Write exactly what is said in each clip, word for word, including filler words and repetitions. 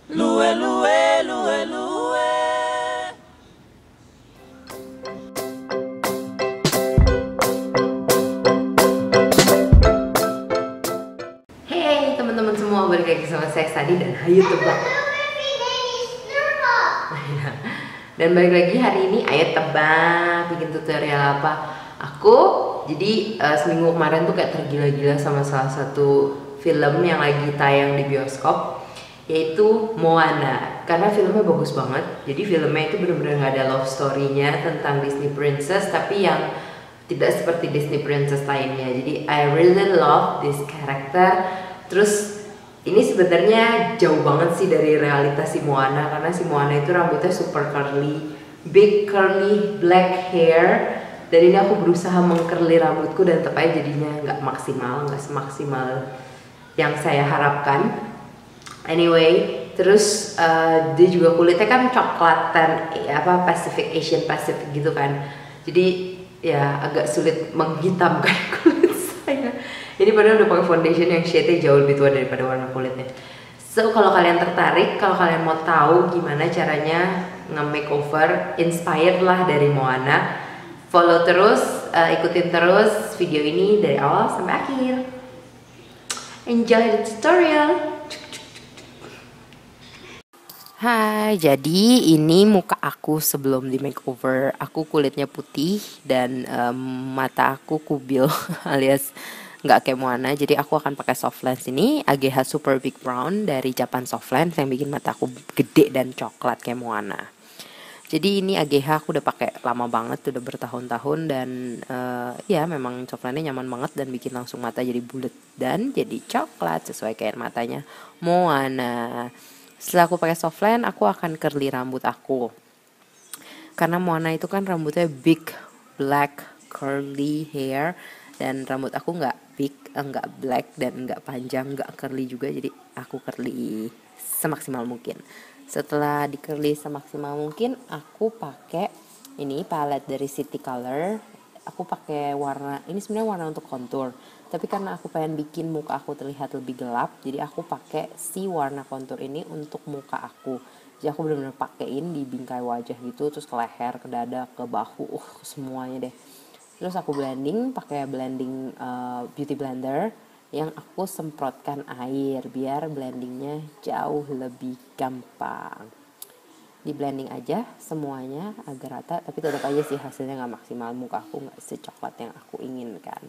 Lue, lue, lue, lue. Hey teman-teman semua, balik lagi sama saya Sadi dan Ayo Tebak. Dan balik lagi hari ini Ayo Tebak bikin tutorial apa? Aku jadi uh, seminggu kemarin tuh kayak tergila-gila sama salah satu film yang lagi tayang di bioskop, yaitu Moana. Karena filmnya bagus banget. Jadi filmnya itu benar-benar nggak ada love story-nya tentang Disney Princess, tapi yang tidak seperti Disney Princess lainnya. Jadi I really love this character. Terus ini sebenarnya jauh banget sih dari realitas si Moana, karena si Moana itu rambutnya super curly, big curly black hair. Dan ini aku berusaha mengcurly rambutku dan tetap aja jadinya nggak maksimal, nggak semaksimal yang saya harapkan. Anyway, terus uh, dia juga kulitnya kan coklatan, eh, apa Pacific Asian Pacific gitu kan. Jadi ya agak sulit menghitamkan kulit saya. Ini padahal udah pakai foundation yang shade-nya jauh lebih tua daripada warna kulitnya. So kalau kalian tertarik, kalau kalian mau tahu gimana caranya nge-makeover, inspired lah dari Moana, follow terus, uh, ikutin terus video ini dari awal sampai akhir. Enjoy the tutorial. Hai, jadi ini muka aku sebelum di makeover. Aku kulitnya putih dan um, mata aku kubil alias nggak kayak Moana. Jadi aku akan pakai soft lens ini A G H Super Big Brown dari Japan Soft Lens yang bikin mata aku gede dan coklat kayak Moana. Jadi ini A G H aku udah pakai lama banget, udah bertahun-tahun dan uh, ya memang soft lensnya nyaman banget dan bikin langsung mata jadi bulat dan jadi coklat sesuai kayak matanya Moana. Setelah aku pakai soft lens, aku akan curly rambut aku. Karena Moana itu kan rambutnya big, black, curly hair. Dan rambut aku nggak big, nggak black, dan nggak panjang, nggak curly juga. Jadi aku curly semaksimal mungkin. Setelah di curly semaksimal mungkin, aku pakai ini palette dari City Color. Aku pakai warna, ini sebenarnya warna untuk contour, tapi karena aku pengen bikin muka aku terlihat lebih gelap, jadi aku pakai si warna contour ini untuk muka aku. Jadi aku benar-benar pakein di bingkai wajah gitu, terus ke leher, ke dada, ke bahu, uh semuanya deh. Terus aku blending pakai blending uh, beauty blender yang aku semprotkan air biar blendingnya jauh lebih gampang. Di blending aja semuanya agar rata, tapi tetap aja sih hasilnya nggak maksimal, muka aku nggak secoklat yang aku inginkan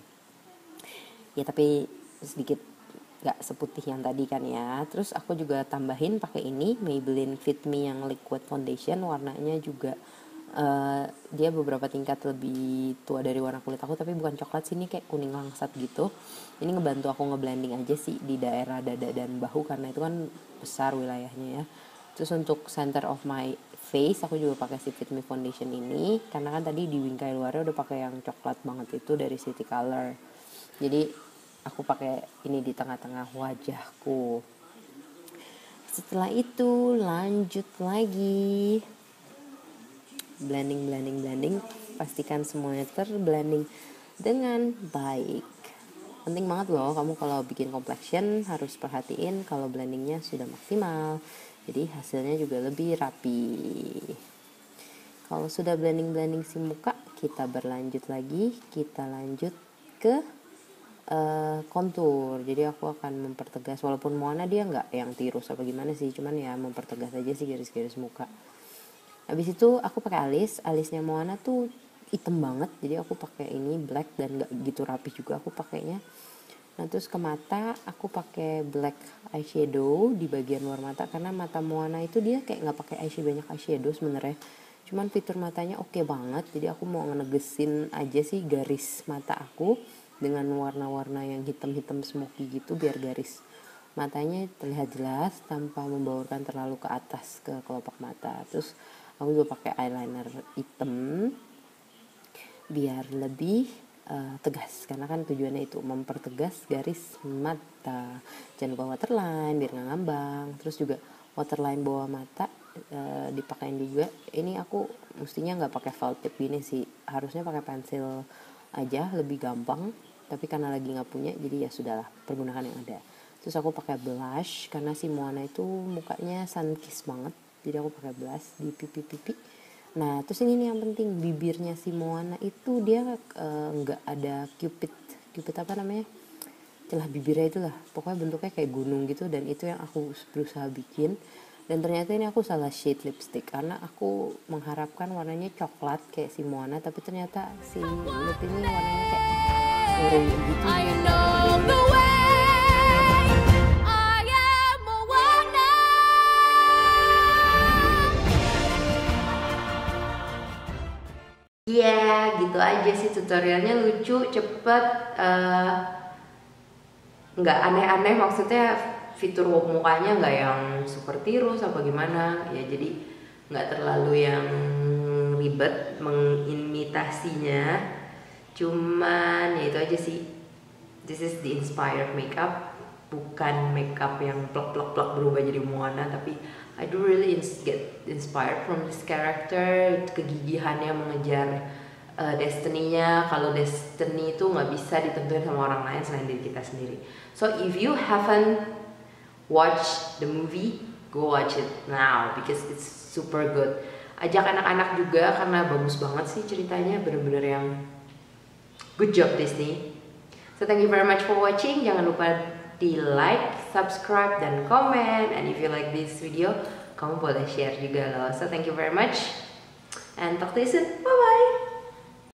ya, tapi sedikit nggak seputih yang tadi kan ya. Terus aku juga tambahin pakai ini Maybelline Fit Me yang liquid foundation, warnanya juga uh, dia beberapa tingkat lebih tua dari warna kulit aku, tapi bukan coklat sih, ini kayak kuning langsat gitu. Ini ngebantu aku ngeblending aja sih di daerah dada dan bahu karena itu kan besar wilayahnya ya. Terus untuk center of my face aku juga pakai si Fit Me foundation ini, karena kan tadi di bingkai luarnya udah pakai yang coklat banget itu dari City Color. Jadi aku pakai ini di tengah-tengah wajahku. Setelah itu lanjut lagi blending blending blending, pastikan semuanya terblending dengan baik. Penting banget loh, kamu kalau bikin complexion harus perhatiin kalau blendingnya sudah maksimal, jadi hasilnya juga lebih rapi. Kalau sudah blending-blending si muka, kita berlanjut lagi, kita lanjut ke uh, kontur. Jadi aku akan mempertegas, walaupun Moana dia nggak yang tirus apa gimana sih, cuman ya mempertegas aja sih garis-garis muka. Habis itu aku pakai alis, alisnya Moana tuh hitam banget, jadi aku pakai ini black dan nggak gitu rapi juga aku pakainya. Nah terus ke mata aku pakai black eyeshadow di bagian luar mata, karena mata Moana itu dia kayak nggak pakai eyeshadow, banyak eyeshadow sebenarnya, cuman fitur matanya oke okay banget. Jadi aku mau ngenegesin aja sih garis mata aku dengan warna-warna yang hitam-hitam smoky gitu, biar garis matanya terlihat jelas tanpa membaurkan terlalu ke atas ke kelopak mata. Terus aku juga pakai eyeliner hitam biar lebih uh, tegas, karena kan tujuannya itu mempertegas garis mata. Jangan lupa waterline biar nggak ngambang. Terus juga waterline bawah mata uh, dipakein juga. Ini aku mestinya nggak pakai felt tip gini sih, harusnya pakai pensil aja lebih gampang, tapi karena lagi nggak punya jadi ya sudahlah, pergunakan yang ada. Terus aku pakai blush karena si Moana itu mukanya sun kiss banget, jadi aku pakai blush di pipi-pipi. Nah terus ini nih yang penting, bibirnya si Moana itu dia nggak uh, ada cupid cupid apa namanya, celah bibirnya itulah, pokoknya bentuknya kayak gunung gitu, dan itu yang aku berusaha bikin. Dan ternyata ini aku salah shade lipstick karena aku mengharapkan warnanya coklat kayak si Moana, tapi ternyata si lip ini warnanya kayak orange gitu. I know the way. Iya, yeah, gitu aja sih tutorialnya, lucu, cepet, uh, nggak aneh-aneh, maksudnya fitur mukanya nggak yang super tirus apa gimana ya, jadi nggak terlalu yang ribet mengimitasinya, cuman ya itu aja sih. This is the inspired makeup, bukan makeup yang plak-plak-plak berubah jadi Moana, tapi I do really get inspired from this character, kegigihannya mengejar uh, destiny-nya. Kalau destiny itu nggak bisa ditentuin sama orang lain selain diri kita sendiri. So if you haven't watched the movie, go watch it now because it's super good. Ajak anak-anak juga karena bagus banget sih ceritanya, bener-bener yang good job Disney. So thank you very much for watching. Jangan lupa di like, subscribe, dan komen. And if you like this video, kamu boleh share juga loh. So thank you very much and talk to you soon. Bye bye.